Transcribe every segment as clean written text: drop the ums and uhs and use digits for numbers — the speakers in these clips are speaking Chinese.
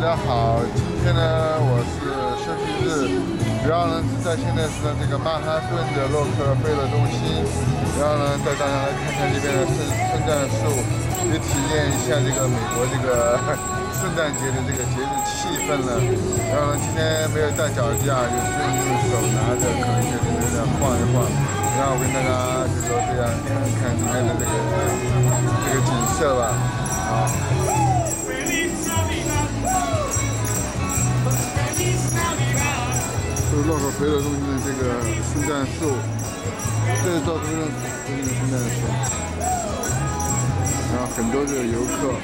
家好，今天呢我是休息日，然后呢在现在是这个曼哈顿的洛克菲勒中心，然后呢带大家来看看这边的圣诞树，也体验一下这个美国这个圣诞节的这个节日气氛了。然后呢今天没有带脚架，就是用手拿着，可能就是有点晃一晃。然后我跟大家就说这样看看今天的这个景色吧，好。就是洛克菲勒中心的这个圣诞树，这是洛克菲勒中心的圣诞树，然后很多的游客。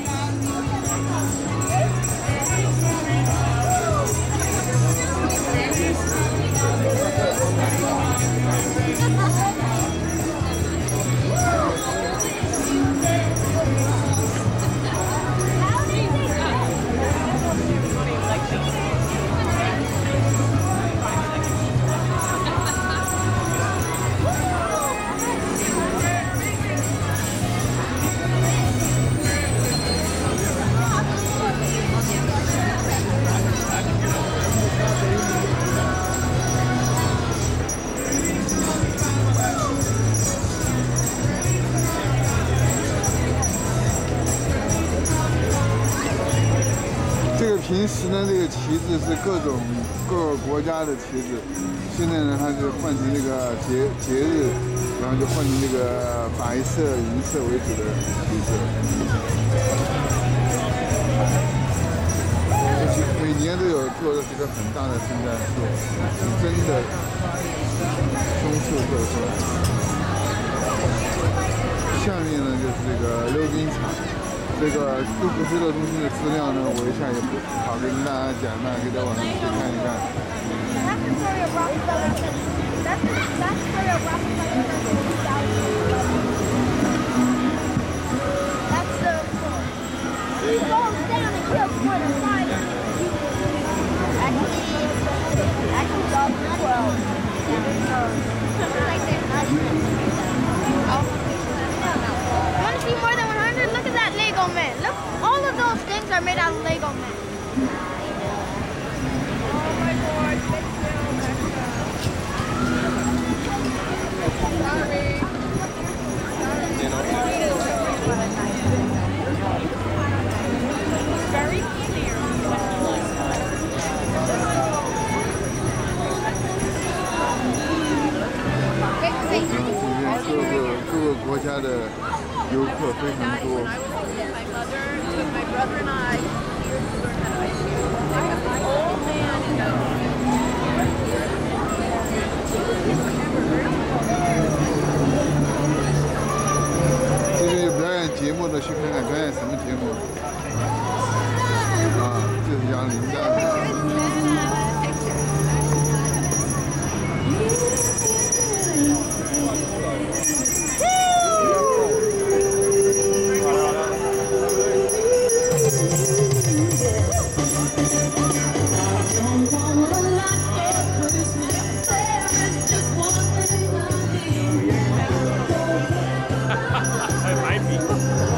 平时呢，这个旗帜是各个国家的旗帜，现在呢，它就换成这个节日，然后就换成这个白色、银色为主的旗帜。每年都有做的这个很大的圣诞树，是真的松树做出来。下面呢就是这个溜冰场。这个洛克菲勒中心的资料呢，我一下也不好跟大家讲，那可以在网上去看一看。 Lego men. Look, all of those things are made out of Lego men. Oh my God! Sorry. Very clear. 各个国家的游客非常多。 My brother and I here to learn how to ice skate. Old man and 这边有表演节目的，去看看表演什么节目。啊，就是杨林的。 It might be.